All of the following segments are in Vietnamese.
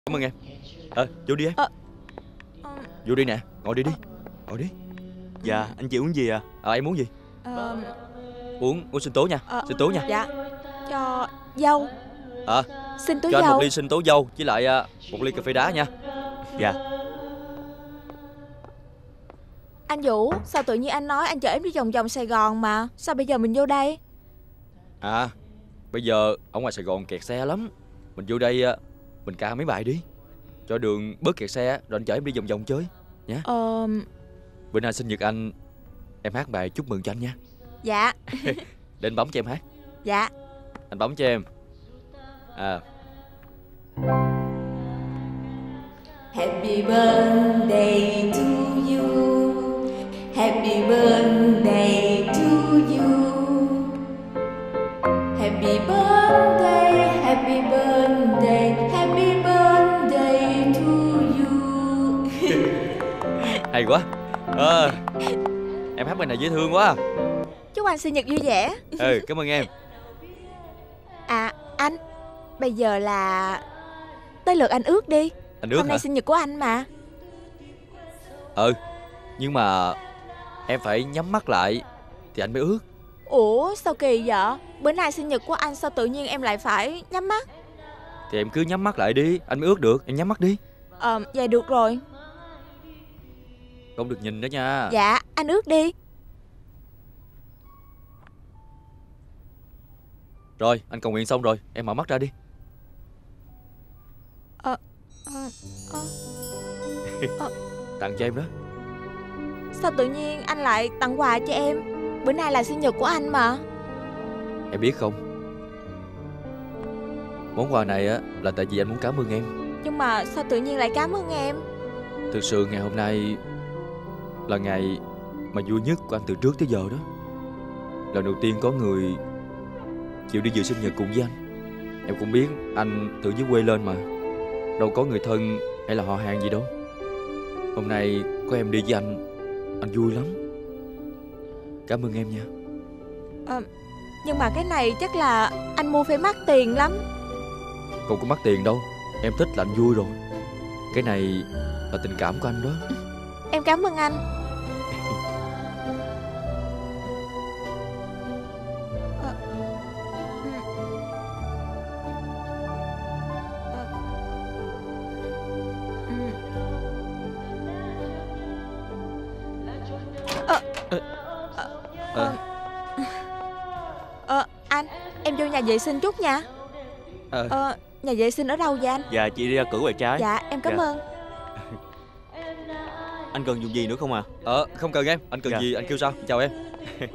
Cảm ơn em. Vô đi em. Vô đi nè, ngồi đi đi. Ngồi đi. Dạ, anh chị uống gì à? Em muốn gì? Uống sinh tố nha. Sinh tố nha. Dạ. Cho dâu. Sinh tố cho dâu. anh một ly sinh tố dâu với lại một ly cà phê đá nha. Dạ. Anh Vũ, sao tự nhiên anh nói anh chở em đi vòng vòng Sài Gòn mà sao bây giờ mình vô đây? Bây giờ ở ngoài Sài Gòn kẹt xe lắm. Mình vô đây mình ca mấy bài đi, cho đường bớt kẹt xe, rồi anh chở em đi vòng vòng chơi nhá. Bữa nay sinh nhật anh, em hát bài chúc mừng cho anh nha. Dạ. Để anh bấm cho em hát. Dạ. Anh bấm cho em. Happy birthday to you. Happy birthday to you. Happy birthday, happy birthday, happy birthday to you. Hay quá. Em hát bài này dễ thương quá. Chúc anh sinh nhật vui vẻ. Cảm ơn em. Anh, bây giờ là tới lượt anh ước đi. Anh ước hôm nay hả? sinh nhật của anh mà. Nhưng mà em phải nhắm mắt lại thì anh mới ước. Ủa sao kỳ vậy? Bữa nay sinh nhật của anh sao tự nhiên em lại phải nhắm mắt? Thì em cứ nhắm mắt lại đi, anh mới ước được. Em nhắm mắt đi. Vậy được rồi. Không được nhìn đó nha. Dạ, anh ước đi. Rồi, anh cầu nguyện xong rồi, em mở mắt ra đi. Tặng cho em đó. Sao tự nhiên anh lại tặng quà cho em? Bữa nay là sinh nhật của anh mà. Em biết không, món quà này là tại vì anh muốn cảm ơn em. Nhưng mà sao tự nhiên lại cảm ơn em? Thực sự ngày hôm nay là ngày mà vui nhất của anh từ trước tới giờ đó. Lần đầu tiên có người chịu đi dự sinh nhật cùng với anh. Em cũng biết anh từ dưới quê lên mà, đâu có người thân hay là họ hàng gì đâu. Hôm nay có em đi với anh vui lắm. Cảm ơn em nha. Nhưng mà cái này chắc là anh mua phải mắc tiền lắm. Không có mắc tiền đâu, em thích là anh vui rồi. Cái này là tình cảm của anh đó. Em cảm ơn anh. Anh, em vô nhà vệ sinh chút nha. Nhà vệ sinh ở đâu vậy anh? Dạ, chị đi ra cửa quẹt trái. Dạ, em cảm ơn. Anh cần dùng gì nữa không à? Không cần em, anh cần gì anh kêu sao. Chào em.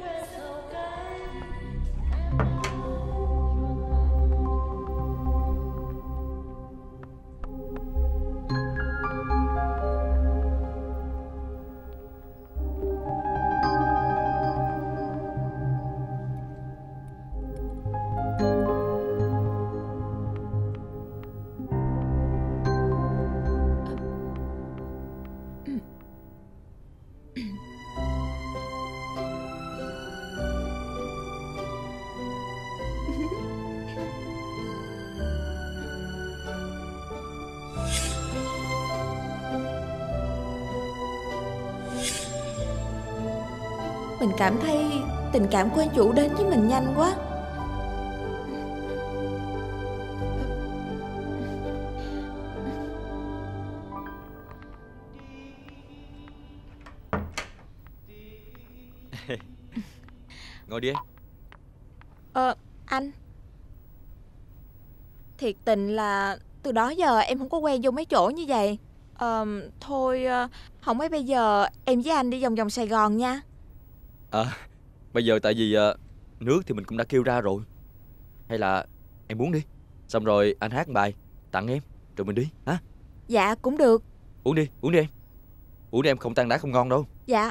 Mình cảm thấy tình cảm của anh chủ đến với mình nhanh quá. Ngồi đi em. Anh, thiệt tình là từ đó giờ em không có quen vô mấy chỗ như vậy. Thôi không mấy bây giờ em với anh đi vòng vòng Sài Gòn nha. Bây giờ tại vì nước thì mình cũng đã kêu ra rồi. Hay là em muốn đi, xong rồi anh hát một bài tặng em rồi mình đi hả? Dạ cũng được. Uống đi em. Uống đi em, không tan đá không ngon đâu. Dạ.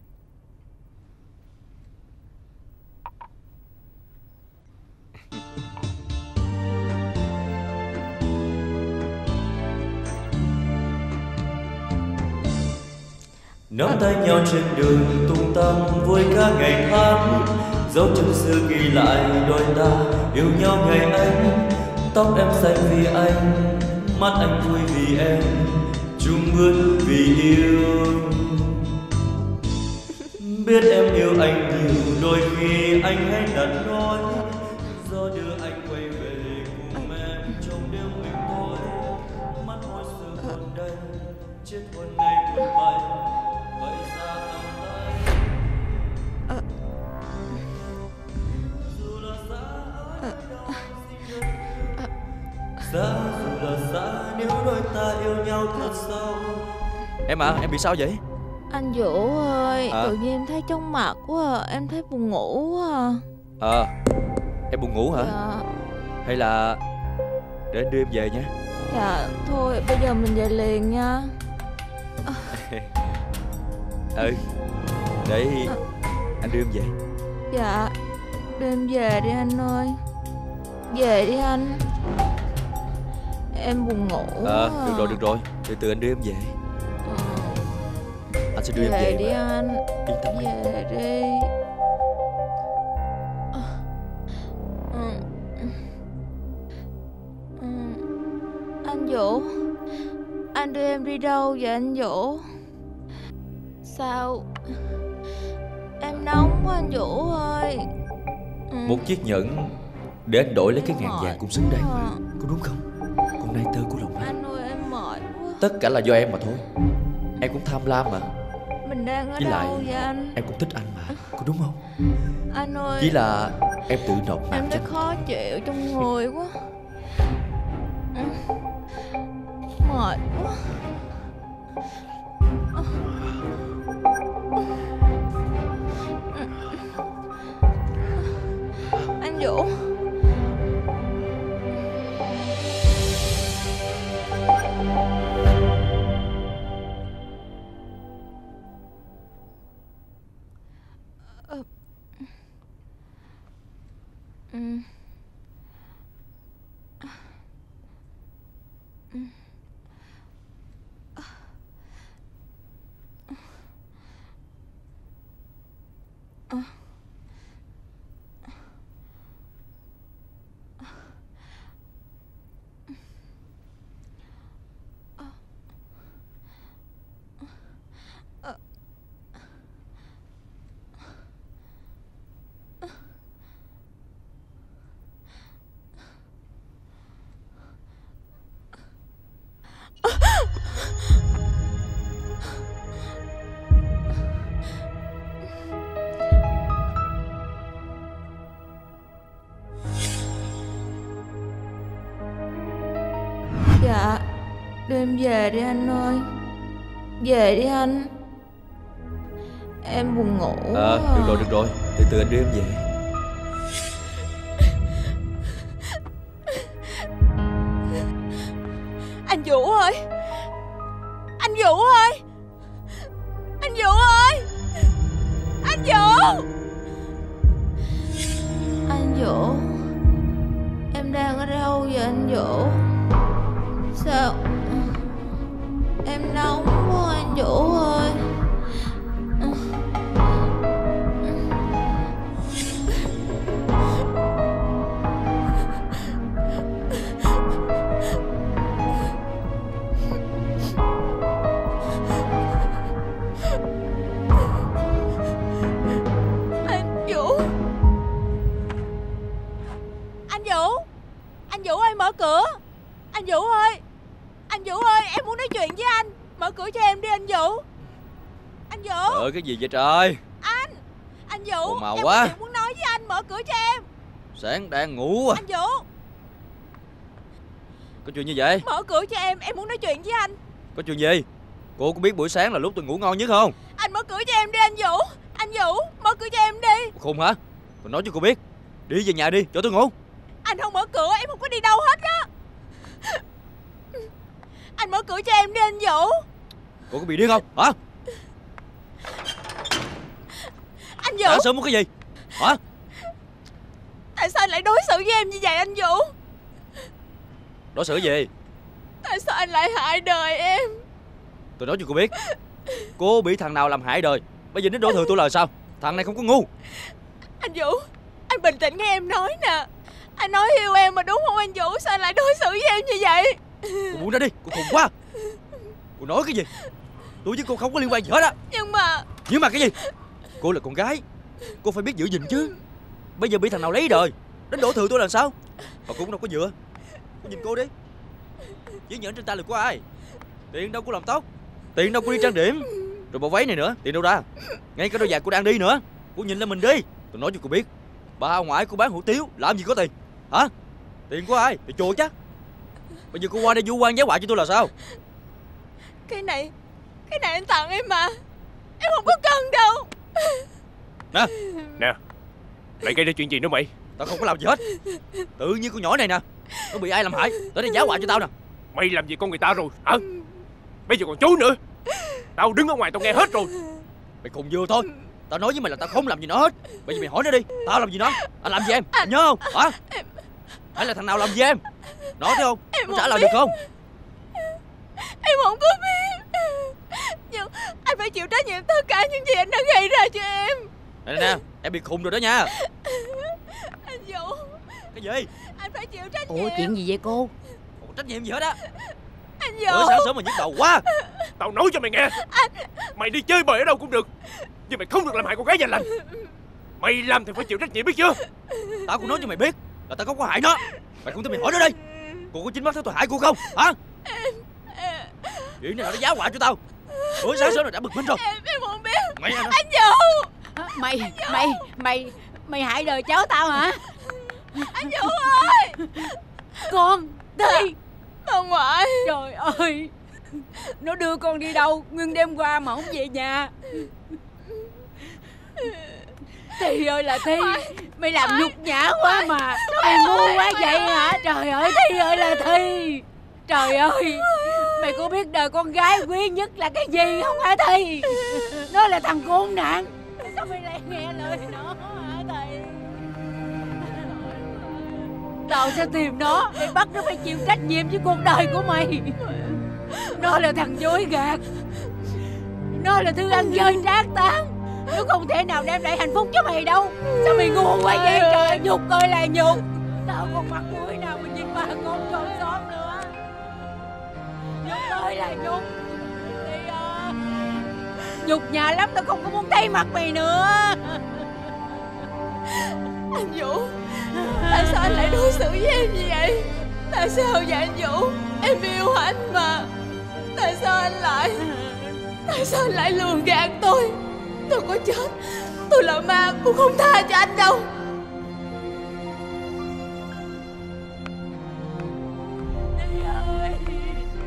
Nắm tay nhau trên đường tung tăng vui ca ngày tháng, dấu chân xưa ghi lại đôi ta yêu nhau ngày ấy. Tóc em xanh vì anh, Mắt anh vui vì em, chung bước vì yêu. Biết em yêu anh nhiều, đôi khi anh hay đặt nói do đưa anh quay về cùng em trong đêm mình tối. Mắt hồi xưa còn đây, chết hồn này buồn bay, vậy ra tầm tay. Dù là xa dù là xa, nếu đôi ta yêu nhau thật sâu. Em à, em bị sao vậy? Anh Vũ ơi, À. tự nhiên em thấy chóng mặt quá à. Em thấy buồn ngủ quá à. Em buồn ngủ hả? Dạ. Hay là để anh đưa em về nha. Dạ, thôi bây giờ mình về liền nha. Để anh đưa em về. Dạ, đưa em về đi anh ơi. Về đi anh. Em buồn ngủ quá à. Được rồi, từ từ anh đưa em về. Anh sẽ đưa em về Về đi mà. anh. Yên tâm đi. Về đi. Anh Vũ, anh đưa em đi đâu vậy anh Vũ? Sao em nóng quá anh Vũ ơi. Một chiếc nhẫn để anh đổi lấy cái ngàn vàng cũng xứng đáng mà. à. Có đúng không? Con nai tơ của lòng anh. Anh ơi em mệt quá. Tất cả là do em mà thôi. Em cũng tham lam mà. Mình đang ở Với lại đâu vậy anh? em cũng thích anh mà. Có đúng không? Anh ơi, Chỉ là em tự nộp em mạng thấy cho. khó chịu trong người quá. Mệt quá. Anh Vũ, dạ, đưa em về đi anh ơi. Về đi anh. Em buồn ngủ quá à. Được rồi, từ từ anh đưa em về. Anh Vũ ơi, anh Vũ ơi, anh Vũ ơi, anh Vũ, anh Vũ, em đang ở đâu vậy anh Vũ? Sao em nóng quá anh Vũ ơi. Anh Vũ ơi, mở cửa. Anh Vũ ơi, anh Vũ ơi, em muốn nói chuyện với anh. Mở cửa cho em đi anh Vũ. Anh Vũ. Cái gì vậy trời? Anh Vũ, ồn ào em quá. có chuyện muốn nói với anh. Mở cửa cho em. Sáng đang ngủ à? Anh Vũ, Có chuyện như vậy? mở cửa cho em muốn nói chuyện với anh. Có chuyện gì? Cô có biết buổi sáng là lúc tôi ngủ ngon nhất không? Anh mở cửa cho em đi anh Vũ. Anh Vũ, mở cửa cho em đi. Khùng hả? Tôi nói cho cô biết. Đi về nhà đi, cho tôi ngủ. Anh không mở cửa em không có đi đâu hết á. Anh mở cửa cho em đi anh Vũ. Cô có bị điên không? Hả? Anh Vũ. Sáng sớm muốn cái gì? Hả? Tại sao anh lại đối xử với em như vậy anh Vũ? Đối xử gì? Tại sao anh lại hại đời em? Tôi nói cho cô biết. Cô bị thằng nào làm hại đời, bây giờ đến đổ thừa tôi là sao? Thằng này không có ngu. Anh Vũ, anh bình tĩnh nghe em nói nè. Anh nói yêu em mà đúng không anh Vũ? Sao anh lại đối xử với em như vậy? Cô buông ra đi, cô khùng quá. Cô nói cái gì? Tôi với cô không có liên quan gì hết á. Nhưng mà cái gì? Cô là con gái, cô phải biết giữ gìn chứ. Bây giờ bị thằng nào lấy rồi, đến đổ thừa tôi làm sao? Mà cô cũng đâu có dựa. Cô nhìn cô đi, giấy nhẫn trên tay là của ai? Tiền đâu có làm tóc, tiền đâu có đi trang điểm, rồi bộ váy này nữa, tiền đâu ra? Ngay cả đôi giày cô đang đi nữa. Cô nhìn lên mình đi. Tôi nói cho cô biết, bà ngoại cô bán hủ tiếu làm gì có tiền hả? Tiền của ai? Tiền chùa chắc. Bây giờ cô qua đây vu oan giáo họa cho tôi là sao? Cái này anh tặng em mà. Em không có cần đâu. Nè, mày gây ra chuyện gì nữa mày? Tao không có làm gì hết. Tự nhiên con nhỏ này nè, nó bị ai làm hại, tới đây giáo họa cho tao nè. Mày làm gì con người ta rồi hả? Bây giờ còn chú nữa. Tao đứng ở ngoài tao nghe hết rồi. Mày cùng vừa thôi. Tao nói với mày là tao không làm gì nó hết. Bây giờ mày hỏi nó đi, tao làm gì nó? Anh làm gì em? Nhớ không hả? Hay là thằng nào làm gì em? Nói thấy không? Nó trả lời được không? Em không có biết. Nhưng anh phải chịu trách nhiệm tất cả những gì anh đã gây ra cho em. Nè, em bị khùng rồi đó nha. Anh Vũ. Cái gì? Anh phải chịu trách nhiệm. Ủa chuyện gì vậy cô? Không có trách nhiệm gì hết á. Anh Bữa Vũ. sáng sớm mà nhức đầu quá. Tao nói cho mày nghe, mày đi chơi bời ở đâu cũng được, nhưng mày không được làm hại con gái nhà lành. Mày làm thì phải chịu trách nhiệm biết chưa? Tao cũng nói cho mày biết là tao không có hại nó. Mày cũng tin mày hỏi nó đi. Cô có chính mắt thấy tôi hại cô không hả? Chuyện này là nó giáo họa cho tao. Bữa sáng sớm là đã bực mình rồi. Em không biết. Mày à, Anh Vũ. Mày hại đời cháu tao hả? Anh Vũ ơi. Con Thi. Bà ngoại. Trời ơi, nó đưa con đi đâu nguyên đêm qua mà không về nhà. Thi ơi là Thi, mày làm nhục nhã quá mà. Mày ngu quá vậy hả? Trời ơi Thi ơi là Thi. Trời ơi, mày có biết đời con gái quý nhất là cái gì không hả Thi? Nó là thằng khốn nạn. Sao mày lại nghe lời nó hả thầy? Tao sẽ tìm nó để bắt nó phải chịu trách nhiệm với cuộc đời của mày. Nó là thằng dối gạt. Nó là thứ ăn chơi trác tán. Nó không thể nào đem lại hạnh phúc cho mày đâu. Sao mày ngu quá vậy trời? Nhục ơi là nhục. Tao còn mặt mũi nào mà nhìn bà con tròn xóm nữa. Nhục ơi là nhục. Thì nhục nhà lắm, tao không có muốn thấy mặt mày nữa. Anh Vũ, tại sao anh lại đối xử với em như vậy? Tại sao vậy anh Vũ? Em yêu anh mà. Tại sao anh lại lường gạt tôi? Tôi có chết, tôi là ma cũng không tha cho anh đâu.